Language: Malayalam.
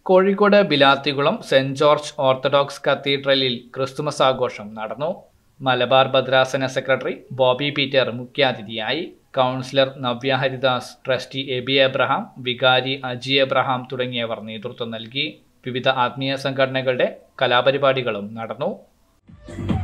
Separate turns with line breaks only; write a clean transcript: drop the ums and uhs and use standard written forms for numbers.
Kozhikode Bilathikulam saint George orthodox കത്തീഡ്രലിൽ ക്രിസ്തുമസ് ആഘോഷം നടന്നു. മലബാർ ഭദ്രാസന സെക്രട്ടറി ബോബി പീറ്റർ മുഖ്യാതിഥിയായി. കൗൺസിലർ നവ്യ ഹരിദാസ്, ട്രസ്റ്റി എബി എബ്രഹാം, വികാരി അജി എബ്രഹാം തുടങ്ങിയവർ നേതൃത്വം നൽകി. വിവിധ ആത്മീയ സംഘടനകളുടെ കലാപരിപാടികളും നടന്നു.